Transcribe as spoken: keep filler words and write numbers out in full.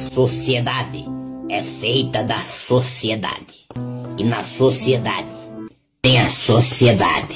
Sociedade é feita da sociedade. E na sociedade tem a sociedade.